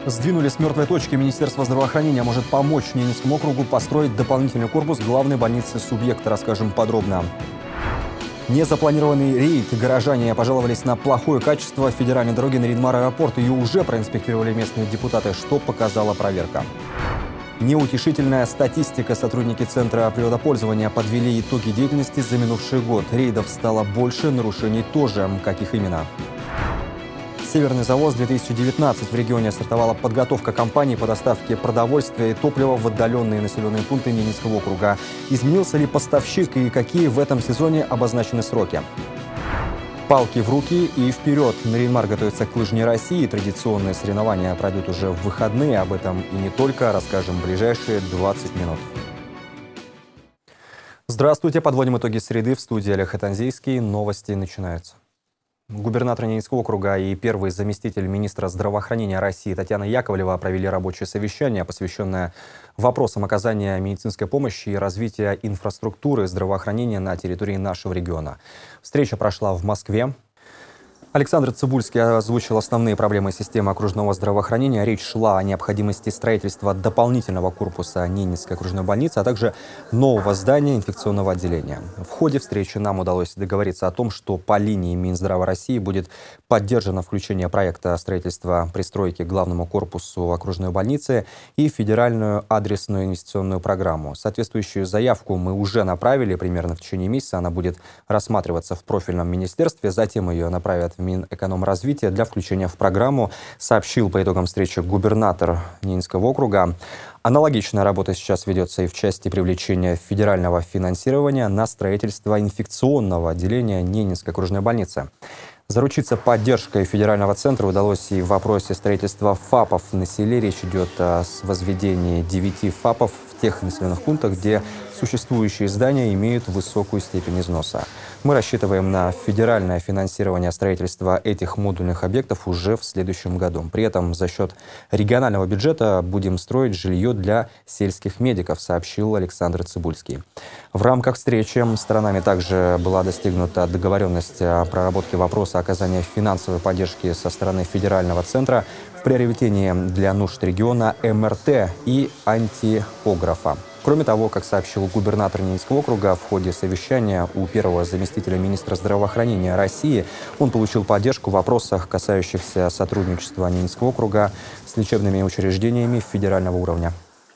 Сдвинули с мертвой точки. Министерство здравоохранения может помочь Ненецкому округу построить дополнительный корпус главной больницы субъекта. Расскажем подробно. Незапланированный рейд. Горожане пожаловались на плохое качество федеральной дороги Нарьян-Мар-аэропорт. Ее уже проинспектировали местные депутаты. Что показала проверка? Неутешительная статистика. Сотрудники Центра природопользования подвели итоги деятельности за минувший год. Рейдов стало больше, нарушений тоже. Каких именно? Северный завоз-2019. В регионе стартовала подготовка кампании по доставке продовольствия и топлива в отдаленные населенные пункты Ненецкого округа. Изменился ли поставщик и какие в этом сезоне обозначены сроки? Палки в руки и вперед! Нарьян-Мар готовится к лыжне России. Традиционные соревнования пройдут уже в выходные. Об этом и не только. Расскажем в ближайшие 20 минут. Здравствуйте. Подводим итоги среды. В студии Олег Хатанзейский. Новости начинаются. Губернатор Ненецкого округа и первый заместитель министра здравоохранения России Татьяна Яковлева провели рабочее совещание, посвященное вопросам оказания медицинской помощи и развития инфраструктуры здравоохранения на территории нашего региона. Встреча прошла в Москве. Александр Цыбульский озвучил основные проблемы системы окружного здравоохранения. Речь шла о необходимости строительства дополнительного корпуса Ненецкой окружной больницы, а также нового здания инфекционного отделения. В ходе встречи нам удалось договориться о том, что по линии Минздрава России будет поддержано включение проекта строительства пристройки к главному корпусу окружной больницы и федеральную адресную инвестиционную программу. Соответствующую заявку мы уже направили примерно в течение месяца. Она будет рассматриваться в профильном министерстве, затем ее направят в Минэкономразвития для включения в программу, сообщил по итогам встречи губернатор Ненецкого округа. Аналогичная работа сейчас ведется и в части привлечения федерального финансирования на строительство инфекционного отделения Ненецкой окружной больницы. Заручиться поддержкой федерального центра удалось и в вопросе строительства ФАПов на селе. Речь идет о возведении 9 ФАПов в тех населенных пунктах, где существующие здания имеют высокую степень износа. Мы рассчитываем на федеральное финансирование строительства этих модульных объектов уже в следующем году. При этом за счет регионального бюджета будем строить жилье для сельских медиков, сообщил Александр Цыбульский. В рамках встречи сторонами также была достигнута договоренность о проработке вопроса оказания финансовой поддержки со стороны федерального центра в приоритете для нужд региона МРТ и антиографа. Кроме того, как сообщил губернатор Ненецкого округа, в ходе совещания у первого заместителя министра здравоохранения России он получил поддержку в вопросах, касающихся сотрудничества Ненецкого округа с лечебными учреждениями федерального уровня.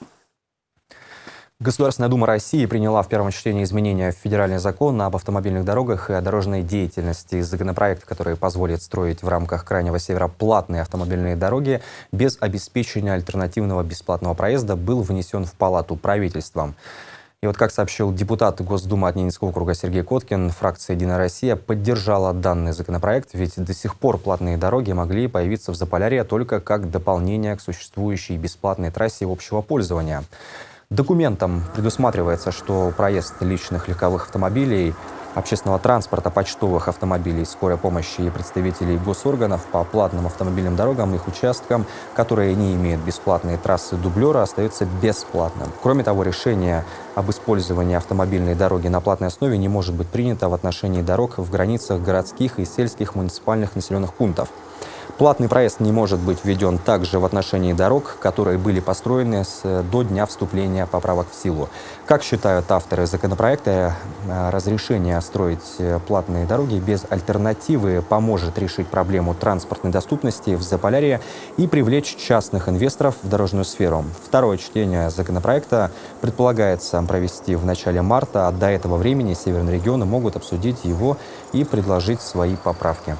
Государственная Дума России приняла в первом чтении изменения в федеральный закон об автомобильных дорогах и о дорожной деятельности. Законопроект, который позволит строить в рамках Крайнего Севера платные автомобильные дороги без обеспечения альтернативного бесплатного проезда, был внесен в Палату правительством. И вот, как сообщил депутат Госдумы от Ненецкого округа Сергей Коткин, фракция «Единая Россия» поддержала данный законопроект, ведь до сих пор платные дороги могли появиться в Заполярье только как дополнение к существующей бесплатной трассе общего пользования. Документом предусматривается, что проезд личных легковых автомобилей, общественного транспорта, почтовых автомобилей, скорой помощи и представителей госорганов по платным автомобильным дорогам и их участкам, которые не имеют бесплатной трассы дублера, остается бесплатным. Кроме того, решение об использовании автомобильной дороги на платной основе не может быть принято в отношении дорог в границах городских и сельских муниципальных населенных пунктов. Платный проезд не может быть введен также в отношении дорог, которые были построены до дня вступления поправок в силу. Как считают авторы законопроекта, разрешение строить платные дороги без альтернативы поможет решить проблему транспортной доступности в Заполярье и привлечь частных инвесторов в дорожную сферу. Второе чтение законопроекта предполагается провести в начале марта, а до этого времени северные регионы могут обсудить его и предложить свои поправки.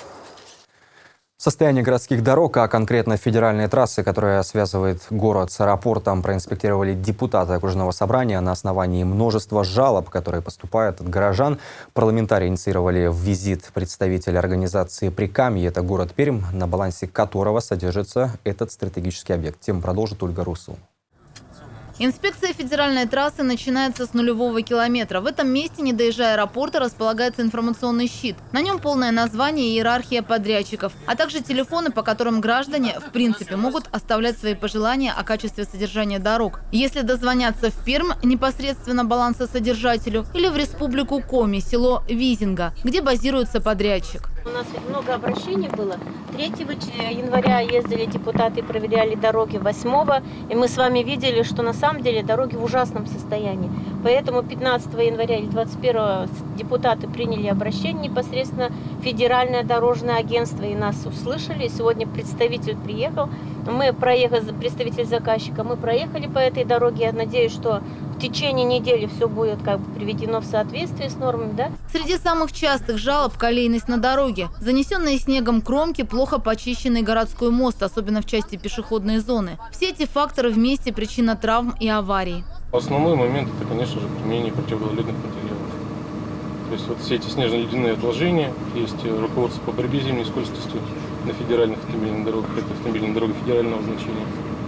Состояние городских дорог, а конкретно федеральные трассы, которая связывает город с аэропортом, проинспектировали депутаты окружного собрания на основании множества жалоб, которые поступают от горожан. Парламентарии инициировали визит представителя организации «Прикамье». Это город Пермь, на балансе которого содержится этот стратегический объект. Тему продолжит Ольга Русул. Инспекция федеральной трассы начинается с нулевого километра. В этом месте, не доезжая аэропорта, располагается информационный щит. На нем полное название и иерархия подрядчиков, а также телефоны, по которым граждане, в принципе, могут оставлять свои пожелания о качестве содержания дорог. Если дозвонятся в Пермь непосредственно балансосодержателю или в республику Коми, село Визинга, где базируется подрядчик. У нас ведь много обращений было. 3 января ездили депутаты, проверяли дороги 8-го. И мы с вами видели, что на самом деле дороги в ужасном состоянии. Поэтому 15 января или 21 депутаты приняли обращение непосредственно в Федеральное дорожное агентство. И нас услышали. Сегодня представитель приехал. Мы проехали, представитель заказчика, мы проехали по этой дороге. Я надеюсь, что в течение недели все будет приведено в соответствии с нормами, да? Среди самых частых жалоб – колейность на дороге. Занесенные снегом кромки, плохо почищенный городской мост, особенно в части пешеходной зоны. Все эти факторы вместе – причина травм и аварий. Основной момент – это, конечно же, применение противогололедных материалов. То есть вот все эти снежно-ледяные отложения, есть руководство по борьбе с зимней скользкостью на федеральных автомобильных дорогах, это автомобильные дороги федерального значения.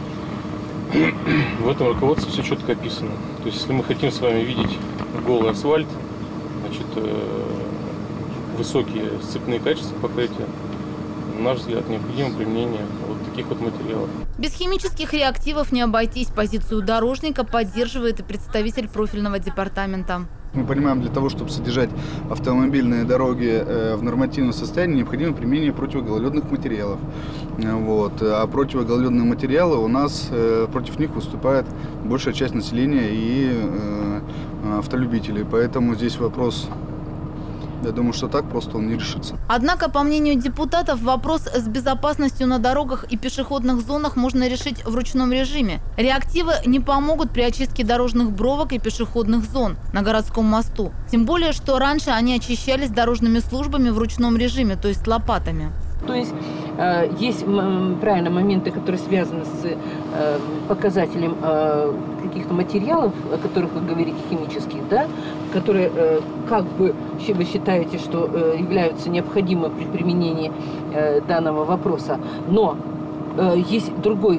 В этом руководстве все четко описано. То есть, если мы хотим с вами видеть голый асфальт, значит, высокие сцепные качества покрытия, на наш взгляд, необходимо применение вот таких вот материалов. Без химических реактивов не обойтись. Позицию дорожника поддерживает и представитель профильного департамента. Мы понимаем, для того, чтобы содержать автомобильные дороги в нормативном состоянии, необходимо применение противогололедных материалов. Вот. А противогололедные материалы у нас, против них выступает большая часть населения и автолюбителей. Поэтому здесь вопрос, я думаю, что так просто он не решится. Однако, по мнению депутатов, вопрос с безопасностью на дорогах и пешеходных зонах можно решить в ручном режиме. Реактивы не помогут при очистке дорожных бровок и пешеходных зон на городском мосту. Тем более, что раньше они очищались дорожными службами в ручном режиме, то есть лопатами. То есть есть правильно моменты, которые связаны с показателем каких-то материалов, о которых вы говорите, химических, да, которые как бы вы считаете, что являются необходимы при применении данного вопроса. Но есть другой,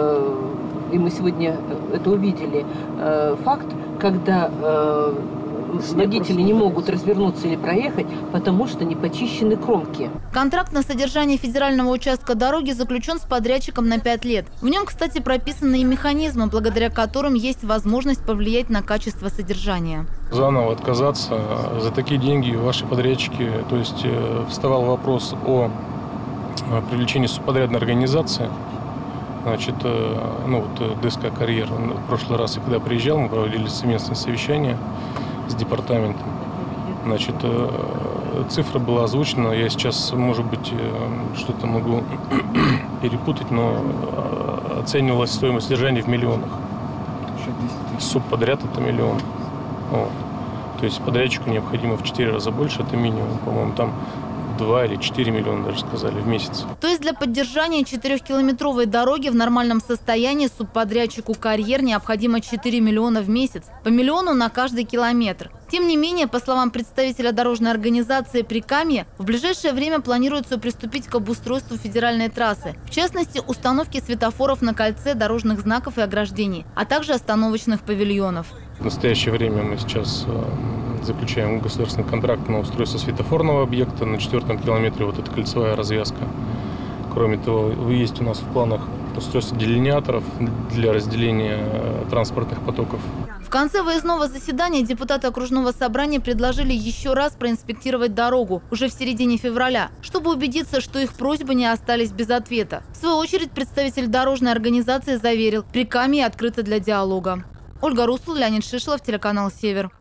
и мы сегодня это увидели, факт, когда водители не могут развернуться или проехать, потому что не почищены кромки. Контракт на содержание федерального участка дороги заключен с подрядчиком на 5 лет. В нем, кстати, прописаны и механизмы, благодаря которым есть возможность повлиять на качество содержания. Заново отказаться за такие деньги ваши подрядчики, то есть вставал вопрос о привлечении субподрядной организации. Значит, ну вот ДСК «Карьер», в прошлый раз, когда приезжал, мы проводили совместное совещание с департаментом. Значит, цифра была озвучена, я сейчас, может быть, что-то могу перепутать, но оценивалась стоимость содержания в миллионах. Субподряд – это миллион. Вот. То есть подрядчику необходимо в 4 раза больше, это минимум, по-моему, там 2 или 4 миллиона даже сказали в месяц. То есть для поддержания 4-километровой дороги в нормальном состоянии субподрядчику «Карьер» необходимо 4 миллиона в месяц, по миллиону на каждый километр. Тем не менее, по словам представителя дорожной организации «Прикамье», в ближайшее время планируется приступить к обустройству федеральной трассы. В частности, установки светофоров на кольце, дорожных знаков и ограждений, а также остановочных павильонов. В настоящее время мы сейчас заключаем государственный контракт на устройство светофорного объекта на 4-м километре, вот эта кольцевая развязка. Кроме того, есть у нас в планах устройство делиниаторов для разделения транспортных потоков. В конце выездного заседания депутаты окружного собрания предложили еще раз проинспектировать дорогу уже в середине февраля, чтобы убедиться, что их просьбы не остались без ответа. В свою очередь, представитель дорожной организации заверил, Прикамье открыто для диалога. Ольга Русул, Леонид Шишлов, телеканал «Север».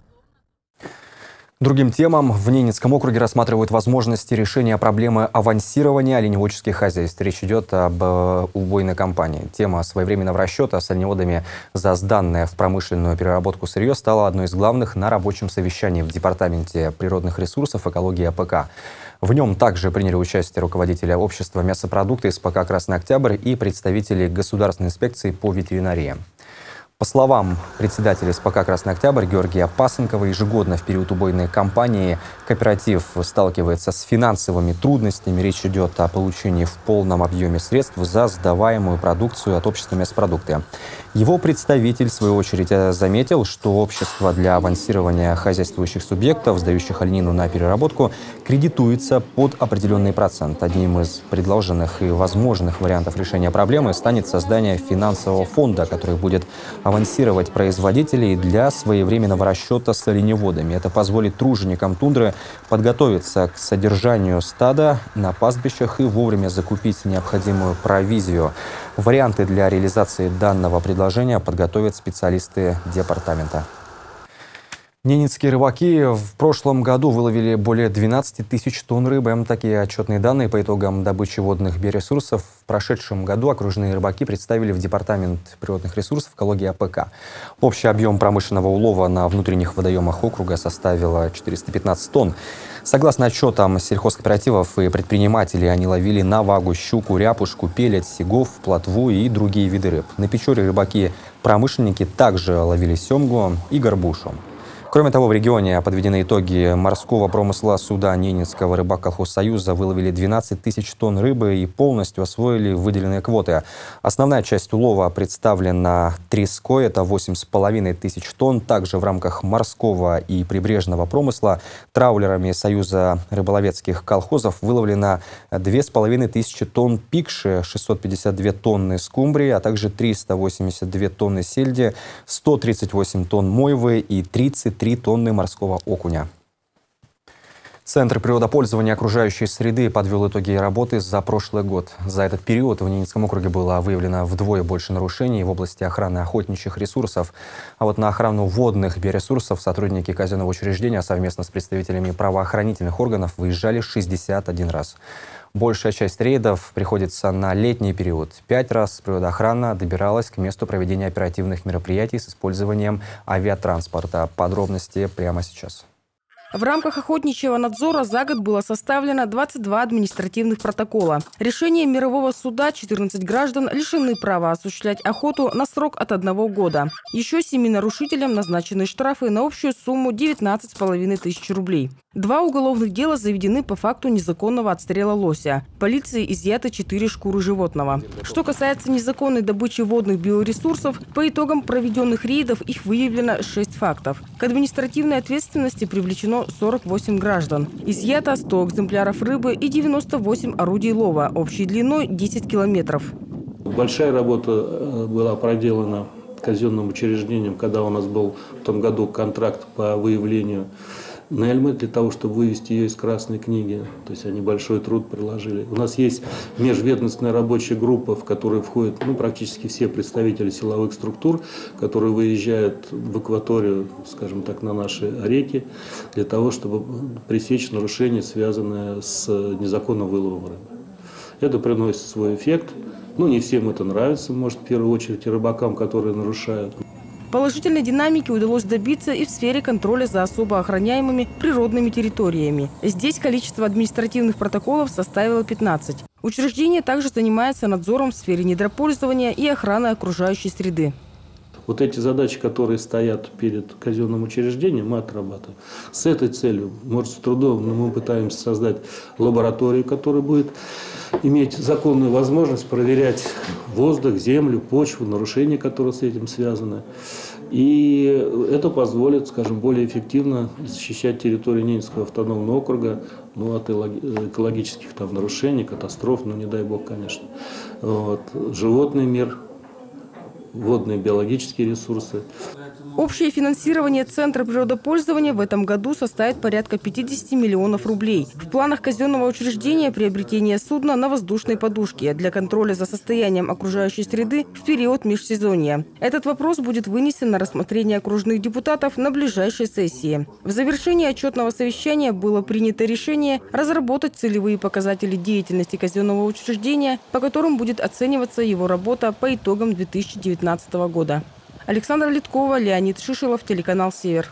Другим темам в Ненецком округе рассматривают возможности решения проблемы авансирования оленеводческих хозяйств. Речь идет об убойной кампании. Тема своевременного расчета с оленеводами за сданное в промышленную переработку сырье стала одной из главных на рабочем совещании в Департаменте природных ресурсов экологии АПК. В нем также приняли участие руководители общества мясопродукты СПК «Красный Октябрь» и представители Государственной инспекции по ветеринарии. По словам председателя СПК «Красный Октябрь» Георгия Пасынкова, ежегодно в период убойной кампании кооператив сталкивается с финансовыми трудностями. Речь идет о получении в полном объеме средств за сдаваемую продукцию от общества мясопродукты. Его представитель, в свою очередь, заметил, что общество для авансирования хозяйствующих субъектов, сдающих оленину на переработку, кредитуется под определенный процент. Одним из предложенных и возможных вариантов решения проблемы станет создание финансового фонда, который будет авансировать производителей для своевременного расчета с оленеводами. Это позволит труженикам тундры подготовиться к содержанию стада на пастбищах и вовремя закупить необходимую провизию. Варианты для реализации данного предложения подготовят специалисты департамента. Ненецкие рыбаки в прошлом году выловили более 12 тысяч тонн рыбы. Такие отчетные данные по итогам добычи водных биоресурсов в прошедшем году окружные рыбаки представили в Департамент природных ресурсов экологии АПК. Общий объем промышленного улова на внутренних водоемах округа составил 415 тонн. Согласно отчетам сельхозкооперативов и предпринимателей, они ловили навагу, щуку, ряпушку, пелет, сигов, плотву и другие виды рыб. На Печоре рыбаки-промышленники также ловили семгу и горбушу. Кроме того, в регионе подведены итоги морского промысла суда Ненецкого рыбаколхозсоюза. Выловили 12 тысяч тонн рыбы и полностью освоили выделенные квоты. Основная часть улова представлена треской, это 8,5 тысяч тонн. Также в рамках морского и прибрежного промысла траулерами Союза рыболовецких колхозов выловлено 2,5 тысячи тонн пикши, 652 тонны скумбрии, а также 382 тонны сельди, 138 тонн мойвы и 33 тонны морского окуня. Центр природопользования окружающей среды подвел итоги работы за прошлый год. За этот период в Ненецком округе было выявлено вдвое больше нарушений в области охраны охотничьих ресурсов. А вот на охрану водных биоресурсов сотрудники казенного учреждения совместно с представителями правоохранительных органов выезжали 61 раз. Большая часть рейдов приходится на летний период. 5 раз природоохрана добиралась к месту проведения оперативных мероприятий с использованием авиатранспорта. Подробности прямо сейчас. В рамках охотничьего надзора за год было составлено 22 административных протокола. Решением мирового суда 14 граждан лишены права осуществлять охоту на срок от 1 года. Еще 7 нарушителям назначены штрафы на общую сумму 19,5 тысяч рублей. 2 уголовных дела заведены по факту незаконного отстрела лося. Полиции изъято 4 шкуры животного. Что касается незаконной добычи водных биоресурсов, по итогам проведенных рейдов их выявлено 6 фактов. К административной ответственности привлечено 48 граждан. Изъято 100 экземпляров рыбы и 98 орудий лова общей длиной 10 километров. Большая работа была проделана казенным учреждением, когда у нас был в том году контракт по выявлению Нельмы, для того, чтобы вывести ее из Красной книги. То есть они большой труд приложили. У нас есть межведомственная рабочая группа, в которую входят практически все представители силовых структур, которые выезжают в акваторию, скажем так, на наши реки, для того, чтобы пресечь нарушения, связанные с незаконным выловом рыбы. Это приносит свой эффект. Не всем это нравится, может, в первую очередь и рыбакам, которые нарушают. Положительной динамики удалось добиться и в сфере контроля за особо охраняемыми природными территориями. Здесь количество административных протоколов составило 15. Учреждение также занимается надзором в сфере недропользования и охраны окружающей среды. Вот эти задачи, которые стоят перед казенным учреждением, мы отрабатываем. С этой целью, может, с трудом, но мы пытаемся создать лабораторию, которая будет иметь законную возможность проверять воздух, землю, почву, нарушения, которые с этим связаны. И это позволит, скажем, более эффективно защищать территорию Ненецкого автономного округа от экологических нарушений, катастроф, не дай бог, конечно. Животный мир, водные биологические ресурсы. Общее финансирование Центра природопользования в этом году составит порядка 50 миллионов рублей. В планах казенного учреждения приобретение судна на воздушной подушке для контроля за состоянием окружающей среды в период межсезонья. Этот вопрос будет вынесен на рассмотрение окружных депутатов на ближайшей сессии. В завершении отчетного совещания было принято решение разработать целевые показатели деятельности казенного учреждения, по которым будет оцениваться его работа по итогам 2019 года. Александра Литкова, Леонид Шишелов, телеканал «Север».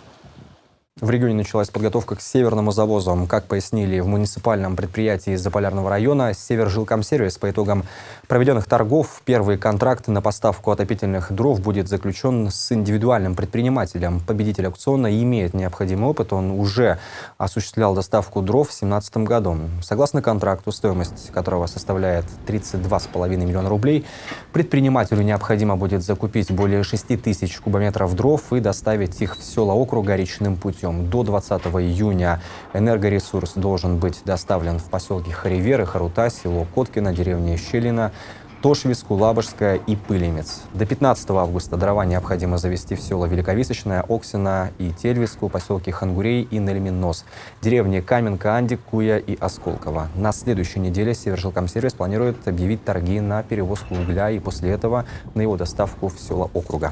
В регионе началась подготовка к северному завозу. Как пояснили в муниципальном предприятии Заполярного района «Севержилкомсервис», по итогам проведенных торгов первый контракт на поставку отопительных дров будет заключен с индивидуальным предпринимателем. Победитель аукциона имеет необходимый опыт. Он уже осуществлял доставку дров в 2017 году. Согласно контракту, стоимость которого составляет 32,5 миллиона рублей, предпринимателю необходимо будет закупить более 6 тысяч кубометров дров и доставить их в села округа речным путем. До 20 июня энергоресурс должен быть доставлен в поселке Харивер и Харута, село Коткино, деревня Щелина. Тошвицк, Кулабышская и Пылемец. До 15 августа дрова необходимо завести в села Великовисочная, Оксина и Тельвицку, поселки Хангурей и Нельмин-Нос, деревни Каменка, Андик, Куя и Осколково. На следующей неделе Севержилкомсервис планирует объявить торги на перевозку угля и после этого на его доставку в села округа.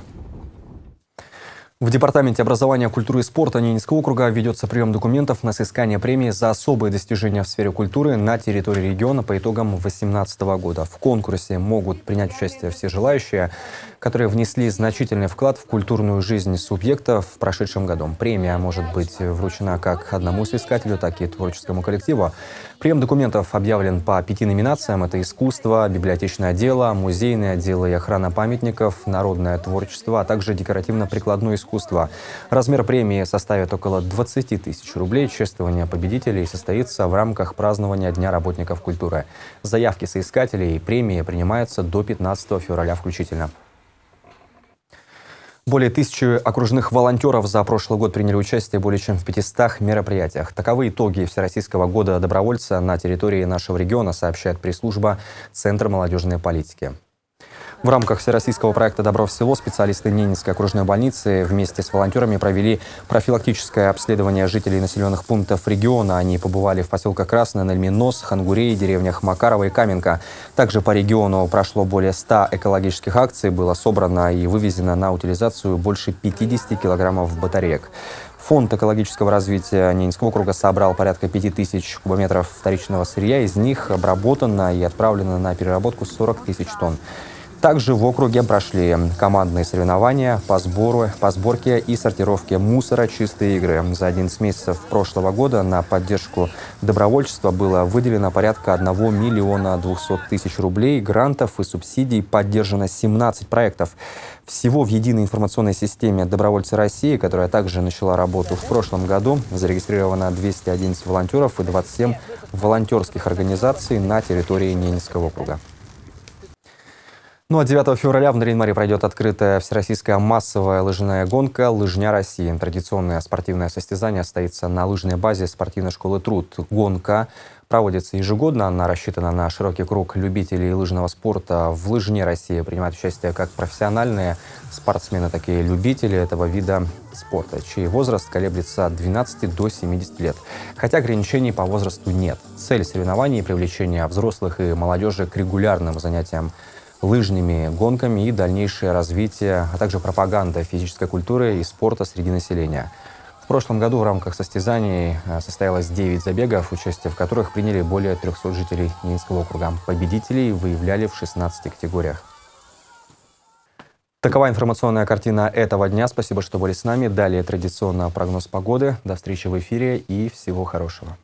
В Департаменте образования, культуры и спорта Ненецкого округа ведется прием документов на соискание премии за особые достижения в сфере культуры на территории региона по итогам 2018 года. В конкурсе могут принять участие все желающие, которые внесли значительный вклад в культурную жизнь субъекта в прошедшем году. Премия может быть вручена как одному соискателю, так и творческому коллективу. Прием документов объявлен по 5 номинациям. Это искусство, библиотечное дело, музейное отделы и охрана памятников, народное творчество, а также декоративно-прикладное искусство. Размер премии составит около 20 тысяч рублей. Чествование победителей состоится в рамках празднования Дня работников культуры. Заявки соискателей и премии принимаются до 15 февраля включительно. Более 1000 окружных волонтеров за прошлый год приняли участие более чем в 500 мероприятиях. Таковы итоги Всероссийского года добровольца на территории нашего региона, сообщает пресс-служба Центра молодежной политики. В рамках всероссийского проекта «Добро в село» специалисты Ненецкой окружной больницы вместе с волонтерами провели профилактическое обследование жителей населенных пунктов региона. Они побывали в поселках Красное, Нельмин-Нос, Хангурей, деревнях Макарова и Каменка. Также по региону прошло более 100 экологических акций, было собрано и вывезено на утилизацию больше 50 килограммов батареек. Фонд экологического развития Ненецкого округа собрал порядка 5000 кубометров вторичного сырья. Из них обработано и отправлено на переработку 40 тысяч тонн. Также в округе прошли командные соревнования по сборке и сортировке мусора «Чистые игры». За 11 месяцев прошлого года на поддержку добровольчества было выделено порядка 1 200 000 рублей, грантов и субсидий, поддержано 17 проектов. Всего в единой информационной системе «Добровольцы России», которая также начала работу в прошлом году, зарегистрировано 211 волонтеров и 27 волонтерских организаций на территории Ненецкого округа. Ну а 9 февраля в Нарьян-Маре пройдет открытая всероссийская массовая лыжная гонка «Лыжня России». Традиционное спортивное состязание состоится на лыжной базе спортивной школы «Труд». Гонка проводится ежегодно. Она рассчитана на широкий круг любителей лыжного спорта. В «Лыжне России» принимают участие как профессиональные спортсмены, так и любители этого вида спорта, чей возраст колеблется от 12 до 70 лет. Хотя ограничений по возрасту нет. Цель соревнований – привлечение взрослых и молодежи к регулярным занятиям лыжными гонками и дальнейшее развитие, а также пропаганда физической культуры и спорта среди населения. В прошлом году в рамках состязаний состоялось 9 забегов, участие в которых приняли более 300 жителей Ненецкого округа. Победителей выявляли в 16 категориях. Такова информационная картина этого дня. Спасибо, что были с нами. Далее традиционно прогноз погоды. До встречи в эфире и всего хорошего.